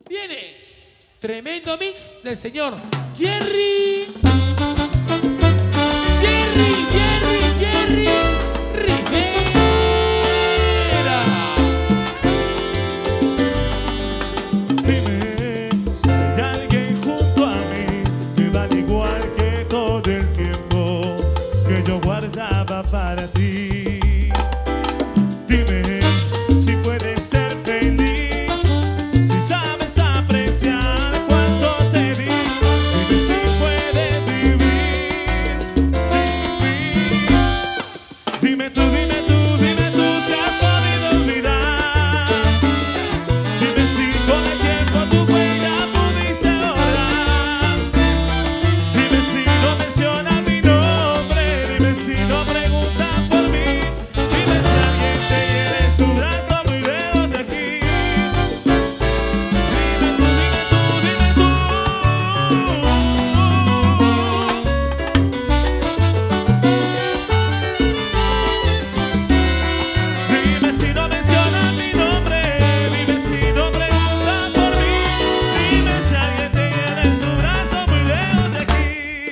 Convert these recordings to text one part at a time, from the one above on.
Viene tremendo mix del señor Jerry Rivera. Dime si hay alguien junto a mí que vale igual que todo el tiempo que yo guardaba para ti. Dime si puedes ser feliz, si sabes apreciar cuánto te di. Dime si puedes vivir sin mí. Dime tú si has podido olvidar. Dime si con el tiempo tu huella pudiste borrar. Dime si no mencionas mi nombre. Dime si no preguntas por mí. Dime si alguien te hiere en su brazo muy lejos de aquí. Dime tú. Dime si no mencionas mi nombre. Dime si no preguntas por mí. Dime si alguien te hiere en su brazo muy lejos de aquí.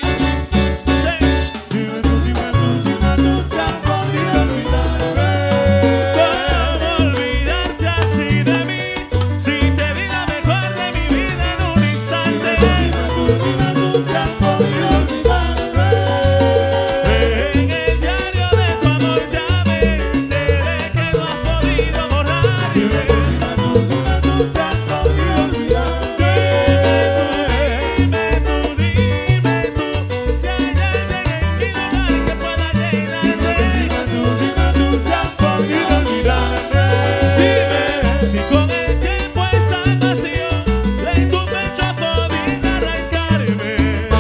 Dime tú si has podido olvidarme. ¿Cómo olvidarte así de mí? Si te di la mejor de mi vida en un instante. Dime tú si has podido olvidarme. En el diario de tu amor ya me enteré que no has podido borrar. Dime tú si has podido olvidarme. Dime tú si hay alguien en mi lugar que pueda llenarte. Dime tú si has podido olvidarme. Dime si con el tiempo está vacío de tu pecho has podido arrancarme.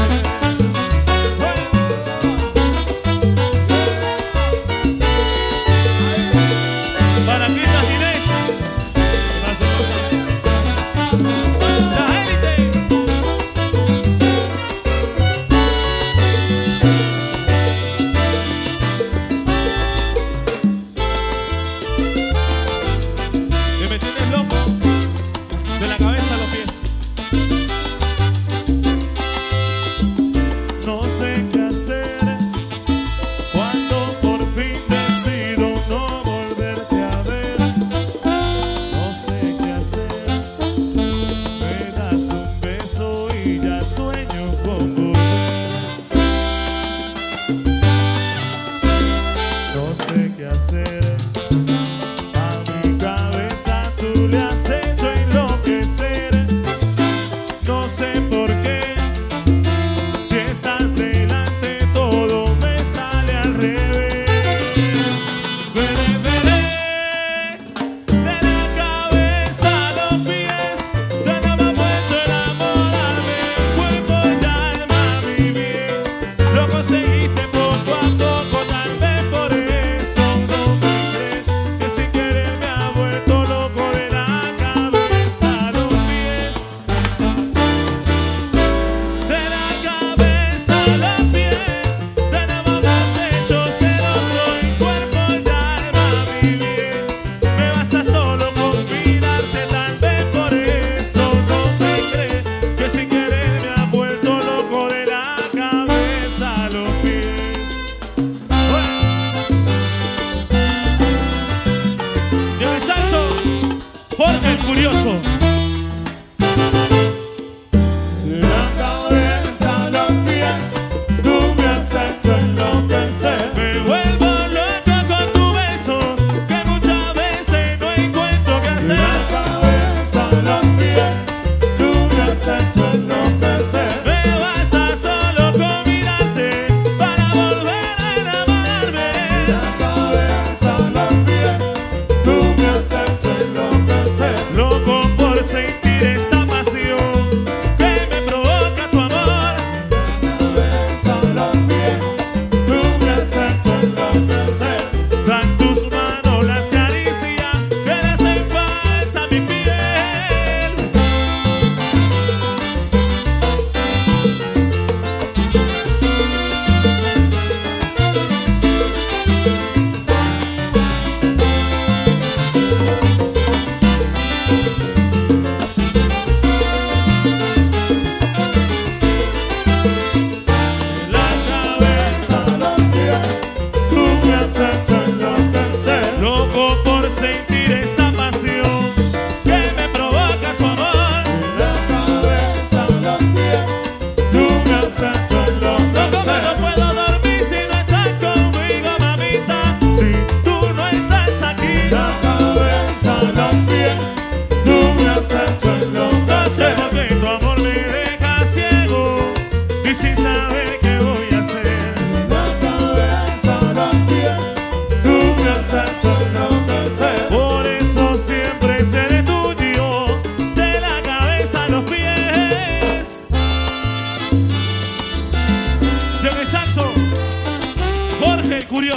Para ti, Inés, la élite. Y me tienes loco de la cabeza a los pies. No sé qué hacer cuando por fin decido no volverte a ver. No sé qué hacer. Me das un beso y ya sueño con volver. No sé qué hacer. A mi cabeza tú le has hecho enloquecer.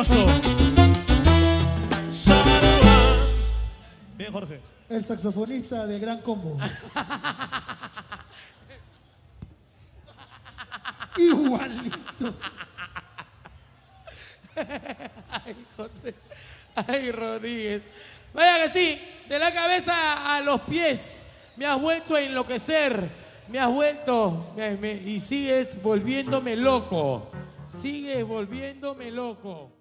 Glorioso. Saruman. Bien, Jorge. El saxofonista de Gran Combo. Igualito. Ay, José. Ay, Rodríguez. Vaya que sí, de la cabeza a los pies. Me has vuelto a enloquecer. Me has vuelto. Y sigues volviéndome loco. Sigues volviéndome loco.